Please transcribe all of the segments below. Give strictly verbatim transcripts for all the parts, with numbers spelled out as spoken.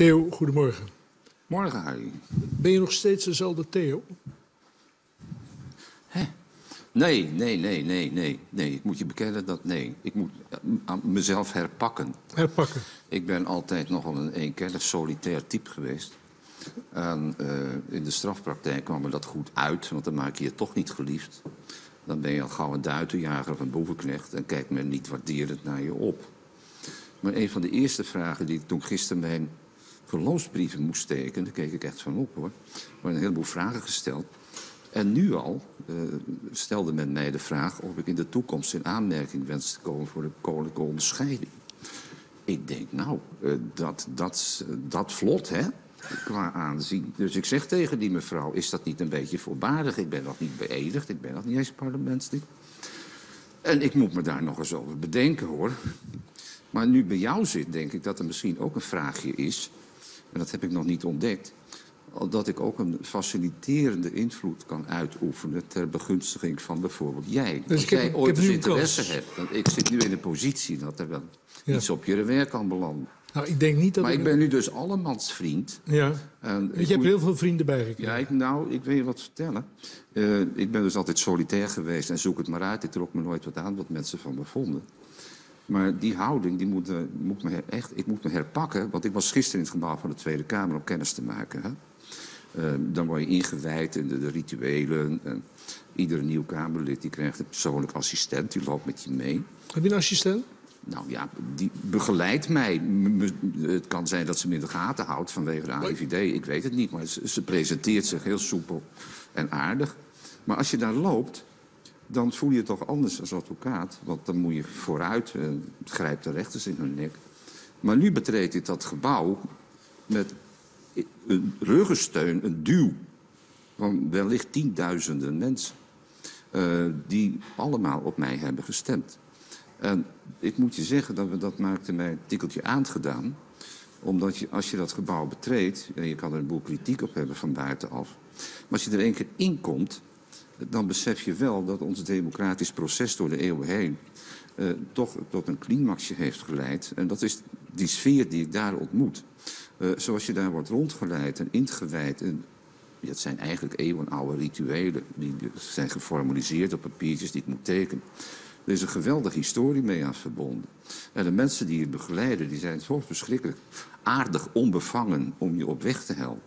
Theo, goedemorgen. Morgen, Harry. Ben je nog steeds dezelfde Theo? Hè? Nee, nee, nee, nee, nee, nee. Ik moet je bekennen dat nee. Ik moet uh, mezelf herpakken. Herpakken. Ik ben altijd nogal een eenkennig solitair type geweest. En uh, in de strafpraktijk kwam me dat goed uit, want dan maak je je toch niet geliefd. Dan ben je al gauw een duitenjager of een boevenknecht en kijkt men niet waarderend naar je op. Maar een van de eerste vragen die ik toen gisteren mijn geloofsbrieven moest steken, daar keek ik echt van op hoor. Er waren een heleboel vragen gesteld. En nu al uh, stelde men mij de vraag of ik in de toekomst in aanmerking wens te komen voor de koninklijke onderscheiding. Ik denk, nou, uh, dat, dat, uh, dat vlot, hè, qua aanzien. Dus ik zeg tegen die mevrouw, is dat niet een beetje voorbarig? Ik ben nog niet beëdigd, ik ben nog niet eens parlementslid. En ik moet me daar nog eens over bedenken, hoor. Maar nu bij jou zit, denk ik dat er misschien ook een vraagje is. En dat heb ik nog niet ontdekt. Dat ik ook een faciliterende invloed kan uitoefenen ter begunstiging van bijvoorbeeld jij. Dus Als jij heb, ooit eens interesse kans. hebt. Want ik zit nu in een positie dat er wel Ja. iets op je werk kan belanden. Nou, ik denk niet dat Maar ik... ik ben nu dus allemans vriend. Ja. En Je ik hebt moet- heel veel vrienden bijgekregen. Ja, ik, nou, ik wil je wat vertellen. Uh, ik ben dus altijd solitair geweest en zoek het maar uit. Ik trok me nooit wat aan wat mensen van me vonden. Maar die houding, die moet, uh, moet me echt, ik moet me herpakken. Want ik was gisteren in het gebouw van de Tweede Kamer om kennis te maken. Hè? Uh, dan word je ingewijd in de, de rituelen. En iedere nieuw Kamerlid die krijgt een persoonlijk assistent. Die loopt met je mee. Heb je een assistent? Nou ja, die begeleidt mij. M- m- het kan zijn dat ze me in de gaten houdt vanwege de A I V D. Ik weet het niet, maar ze, ze presenteert zich heel soepel en aardig. Maar als je daar loopt, dan voel je je toch anders als advocaat. Want dan moet je vooruit, uh, grijpt de rechters in hun nek. Maar nu betreed ik dat gebouw met een ruggensteun, een duw van wellicht tienduizenden mensen. Uh, die allemaal op mij hebben gestemd. En ik moet je zeggen, dat, we, dat maakte mij een tikkeltje aangedaan. Omdat je, als je dat gebouw betreedt, en je kan er een boel kritiek op hebben van buitenaf. Maar als je er één keer in komt, dan besef je wel dat ons democratisch proces door de eeuwen heen Uh, toch tot een climaxje heeft geleid. En dat is die sfeer die ik daar ontmoet. Uh, zoals je daar wordt rondgeleid en ingewijd. En, ja, het zijn eigenlijk eeuwenoude rituelen. Die zijn geformaliseerd op papiertjes die ik moet tekenen. Er is een geweldige historie mee aan verbonden. En de mensen die je begeleiden, die zijn zo verschrikkelijk aardig onbevangen om je op weg te helpen.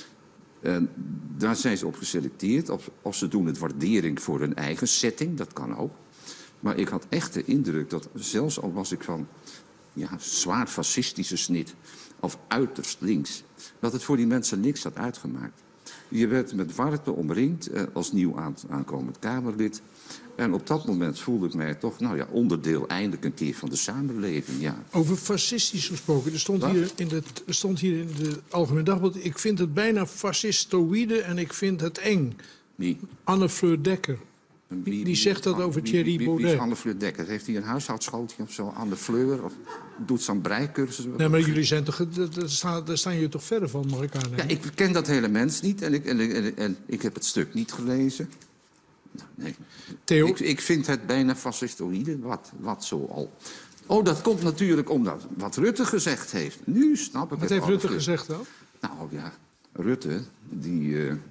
En daar zijn ze op geselecteerd. Of, of ze doen het waardering voor hun eigen setting, dat kan ook. Maar ik had echt de indruk dat, zelfs al was ik van ja, zwaar fascistische snit of uiterst links, dat het voor die mensen niks had uitgemaakt. Je werd met warmte omringd eh, als nieuw aan, aankomend Kamerlid. En op dat moment voelde ik mij toch nou ja, onderdeel eindelijk een keer van de samenleving. Ja. Over fascistisch gesproken. Er stond, Wat? hier in de, er stond hier in de Algemeen Dagblad... ik vind het bijna fascistoïde en ik vind het eng. Wie? Anne Fleur Dekker. Wie- Die wie- zegt dat wie- over wie- Thierry wie- wie- Wie Baudet. is Anne Fleur Dekker? Heeft hij een huishoudschooltje of zo? Anne Fleur? Of doet zo'n breikursus? Nee, maar jullie zijn toch... Daar staan, daar staan jullie toch verder van, mag ik aannemen? Ja, ik ken dat hele mens niet en ik, en, ik- en, en ik heb het stuk niet gelezen. Nee. Theo? Ik, ik vind het bijna fascistoïde, wat, wat zo al. Oh, dat komt natuurlijk omdat wat Rutte gezegd heeft. Nu snap ik Wat het. heeft Anne Rutte Fleur. gezegd dan? Nou ja, Rutte, die... Uh,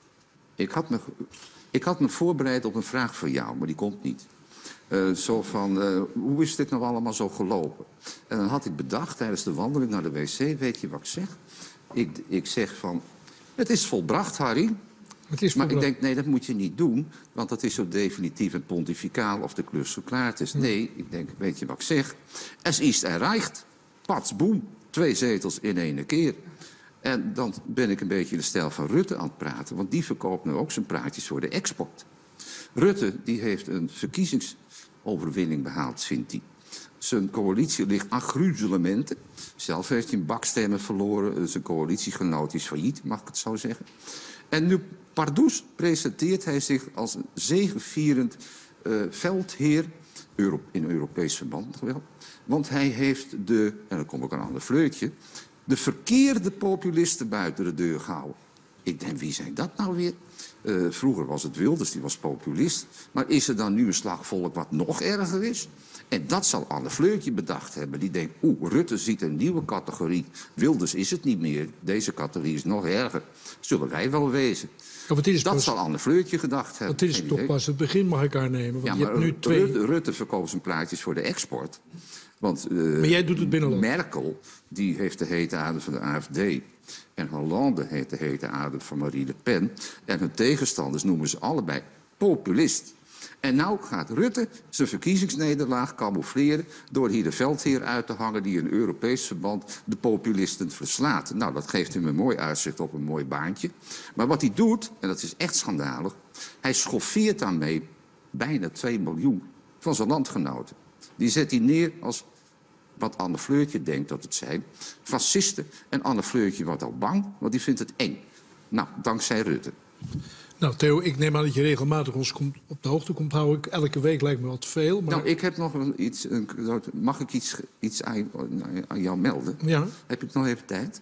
ik, had me, ik had me voorbereid op een vraag voor jou, maar die komt niet. Uh, zo van, uh, hoe is dit nou allemaal zo gelopen? En dan had ik bedacht tijdens de wandeling naar de wc, weet je wat ik zeg? Ik, ik zeg van, het is volbracht, Harry. Het is Maar ik volbracht. denk, nee, dat moet je niet doen, want dat is zo definitief en pontificaal of de klus verklaard is. Nee, ik denk, weet je wat ik zeg? Es ist erreicht. Pats, boem. Twee zetels in één keer. En dan ben ik een beetje in de stijl van Rutte aan het praten, want die verkoopt nu ook zijn praatjes voor de export. Rutte die heeft een verkiezingsoverwinning behaald, vindt hij. Zijn coalitie ligt aan gruzelementen. Zelf heeft hij een bak stemmen verloren. Zijn coalitiegenoot is failliet, mag ik het zo zeggen. En nu, pardoes, presenteert hij zich als een zegevierend uh, veldheer... Euro, in Europees verband nog wel. Want hij heeft de, en dan kom ik aan een fleurtje... de verkeerde populisten buiten de deur gehouden. Ik denk, wie zijn dat nou weer? Uh, vroeger was het Wilders, die was populist. Maar is er dan nu een slagvolk wat nog erger is? En dat zal Anne Fleurtje bedacht hebben. Die denkt, oeh, Rutte ziet een nieuwe categorie. Wilders is het niet meer. Deze categorie is nog erger. Zullen wij wel wezen. Ja, wat is dat pas, zal Anne Fleurtje gedacht hebben. Het is Geen toch idee. pas het begin, mag ik aannemen. Want Ja, je maar hebt nu twee... Rutte, Rutte verkoopt zijn plaatjes voor de export. Want, uh, Maar jij doet het binnenland. Merkel, die heeft de hete adem van de A F D. En Hollande heeft de hete adem van Marie Le Pen. En hun tegenstanders noemen ze allebei populist. En nou gaat Rutte zijn verkiezingsnederlaag camoufleren... door hier de veldheer uit te hangen die in Europees verband de populisten verslaat. Nou, dat geeft hem een mooi uitzicht op een mooi baantje. Maar wat hij doet, en dat is echt schandalig... hij schoffeert daarmee bijna twee miljoen van zijn landgenoten. Die zet hij neer als wat Anne Fleurtje denkt dat het zijn. Fascisten. En Anne Fleurtje wordt al bang, want die vindt het eng. Nou, dankzij Rutte. Nou, Theo, ik neem aan dat je regelmatig ons komt, op de hoogte komt houden. Elke week lijkt me wat veel. Maar... Nou, ik heb nog een, iets... Een, mag ik iets, iets aan, aan jou melden? Ja. Heb ik nog even tijd?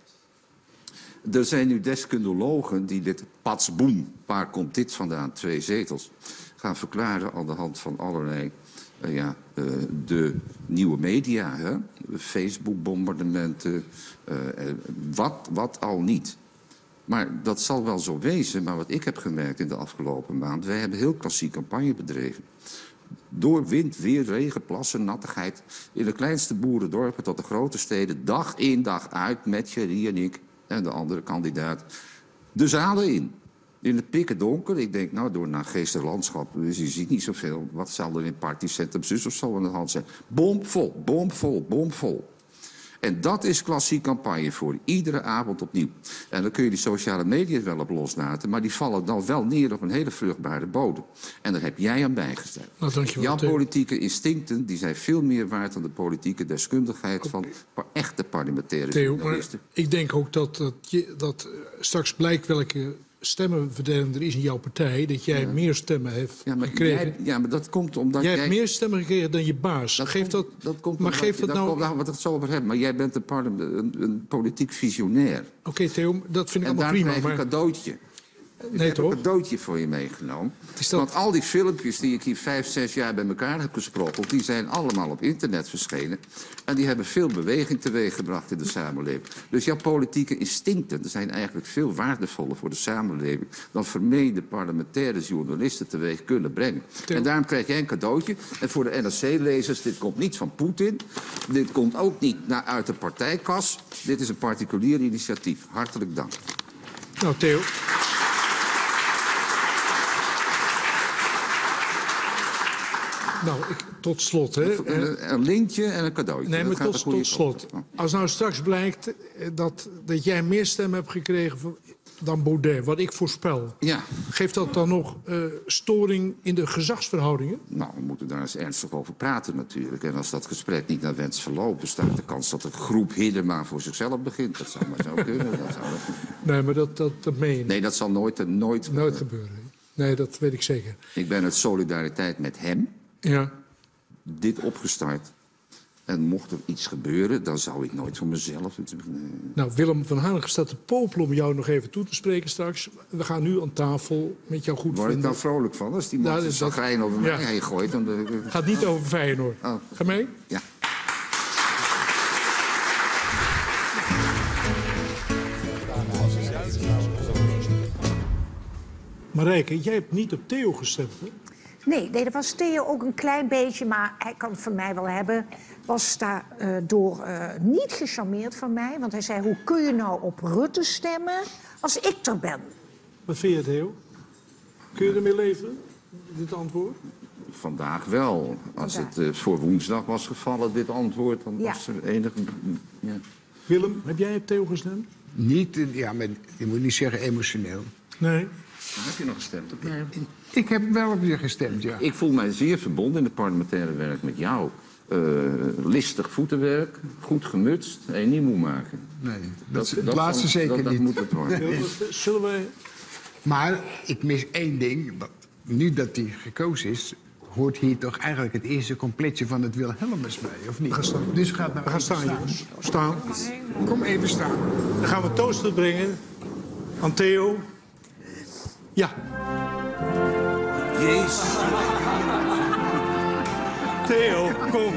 Er zijn nu deskundigen die dit patsboem, waar komt dit vandaan, twee zetels, gaan verklaren aan de hand van allerlei uh, ja, uh, de nieuwe media, hè? Facebook-bombardementen, uh, uh, wat, wat al niet. Maar dat zal wel zo wezen. Maar wat ik heb gemerkt in de afgelopen maand... wij hebben heel klassiek campagne bedreven. Door wind, weer, regen, plassen, nattigheid... in de kleinste boerendorpen tot de grote steden... dag in, dag uit, met Jerry en ik en de andere kandidaat... de zalen in. In het pikken donker. Ik denk, nou, door een naargeestig landschap... dus je ziet niet zoveel. Wat zal er in partycentrum zus of zo aan de hand zijn? Bomvol, bomvol, bomvol. En dat is klassiek campagne voor iedere avond opnieuw. En dan kun je die sociale media wel op loslaten... maar die vallen dan wel neer op een hele vruchtbare bodem. En daar heb jij aan bijgestaan. Nou, dankjewel, Jouw Theo. politieke instincten die zijn veel meer waard... dan de politieke deskundigheid van pa- echte parlementaire Theo, maar journalisten. ik denk ook dat, dat, je, dat uh, straks blijkt welke stemmenverdeling er is in jouw partij... dat jij Ja. meer stemmen hebt Ja, maar, gekregen. jij, ja, maar dat komt omdat Jij jij... hebt meer stemmen gekregen dan je baas. Dat geeft komt, dat, dat komt maar omdat geeft je- dat daar nou... komt- daar wat het zo over hebben. Maar jij bent een, parle- een, een politiek visionair. Oké, okay, Theo, dat vind ik En allemaal daar prima. krijg je Maar... een cadeautje. Ik Nee, heb toch? een cadeautje voor je meegenomen. Is dat- Want al die filmpjes die ik hier vijf, zes jaar bij elkaar heb gesprokkeld... die zijn allemaal op internet verschenen. En die hebben veel beweging teweeggebracht in de samenleving. Dus jouw politieke instincten zijn eigenlijk veel waardevoller voor de samenleving... dan vermeende parlementaire journalisten teweeg kunnen brengen. Theo. En daarom krijg jij een cadeautje. En voor de N R C-lezers, dit komt niet van Poetin. Dit komt ook niet naar uit de partijkas. Dit is een particulier initiatief. Hartelijk dank. Nou, Theo... Nou, ik, tot slot, hè. Eh, Een, een lintje en een cadeautje. Nee, Dat maar gaat tot, de goede tot kant slot. op. Als nou straks blijkt eh, dat, dat jij meer stemmen hebt gekregen van- dan Baudet, wat ik voorspel... Ja, geeft dat dan nog eh, storing in de gezagsverhoudingen? nou, we moeten daar eens ernstig over praten natuurlijk. En als dat gesprek niet naar wens verloopt... bestaat de kans dat de groep Hiddema voor zichzelf begint. Dat zou maar zo kunnen. Dat zou... Nee, maar dat, dat, dat meen je niet. Nee, dat zal nooit en nooit... Nooit gebeuren. Nee, dat weet ik zeker. Ik ben uit solidariteit met hem Ja. dit opgestart. En mocht er iets gebeuren, dan zou ik nooit voor mezelf... iets- nee. Nou, Willem van Hanegem staat te popelen om jou nog even toe te spreken straks. We gaan nu aan tafel met jou goed Word ik vinden. dan vrolijk van? Als die man Nou, zijn dat- zagrijn over mij ja. heen gooit... dan... Het gaat niet over Feyenoord. Oh. Ga mee? Ja. Marijke, jij hebt niet op Theo gestemd, hè? Nee, nee, dat was Theo ook een klein beetje, maar hij kan het van mij wel hebben. Was daardoor uh, niet gecharmeerd van mij. Want hij zei, hoe kun je nou op Rutte stemmen als ik er ben? Wat vind je, Theo? Kun je ermee leven, dit antwoord? Vandaag wel. Als Vandaag. het uh, voor woensdag was gevallen, dit antwoord... dan Ja. was er enige... Ja. Willem, heb jij op Theo gestemd? Niet, eh, ja, maar je moet niet zeggen emotioneel. Nee. Heb je nog gestemd op mij? Ik heb wel op je gestemd, ja. Ik voel mij zeer verbonden in het parlementaire werk met jou. Uh, listig voetenwerk, goed gemutst en niet moe maken. Nee, dat, het dat laatste dat- zeker dat, niet. Dat moet het worden. Wil- Zullen wij... Maar ik mis één ding. Dat- Nu dat hij gekozen is, hoort hier toch eigenlijk het eerste completje van het Wilhelmus bij, of niet? Ga staan. Dus gaat nou We gaan even staan, jongens. Staan. Kom even staan. Dan gaan we toasten brengen aan Theo. Ja. Jezus. Theo, kom.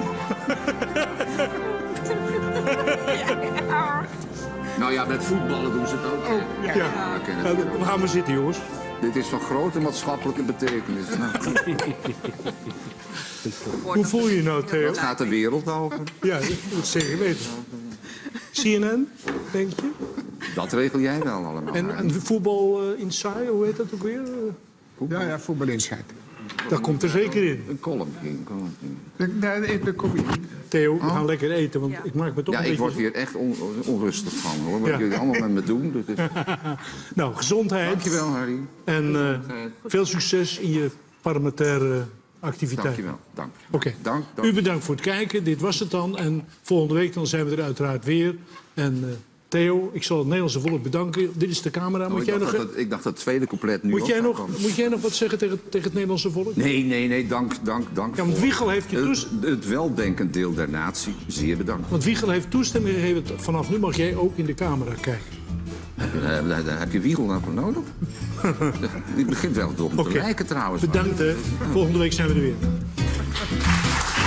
Nou ja, met voetballen doen ze het ook. Oh, Ja. ja. Nou, we gaan maar zitten, jongens. Dit is van grote maatschappelijke betekenis. Nou, Hoe voel je je nou, Theo? wat gaat de wereld over? Ja, dat moet zeker weten. C N N, denk je? Dat regel jij wel allemaal. En, en voetbal uh, inside, hoe heet dat ook weer? Uh, Ja, ja, voetbalinscheid. dat komt er zeker in. Een column, een column. Daar, daar, daar kom je in. Theo, we gaan lekker eten, want ik maak me toch Ja, een ik beetje... word hier echt on, onrustig van, hoor. Wat Ja. jullie allemaal met me doen. Dus het- Nou, gezondheid. Dankjewel, Harry. En uh, veel succes in je parlementaire activiteiten. Dankjewel. Dank. Oké. Dank, dank. U bedankt voor het kijken. Dit was het dan. En volgende week dan zijn we er uiteraard weer. En uh, Theo, ik zal het Nederlandse volk bedanken. Dit is de camera. Oh, Moet, ik, jij dacht nog, dat, het- ik dacht dat het tweede couplet nu moet, ook jij zou nog, komen. moet jij nog wat zeggen tegen, tegen het Nederlandse volk? Nee, nee, nee, dank, dank, dank. Ja, want voor- Wiegel heeft je het, toes- het weldenkend deel der natie, zeer bedankt. Want Wiegel heeft toestemming gegeven. Vanaf nu mag jij ook in de camera kijken. Uh, daar, daar heb je Wiegel nou voor nodig? Die begint wel door me te Oké. lijken trouwens. Bedankt, hè. Volgende week zijn we er weer.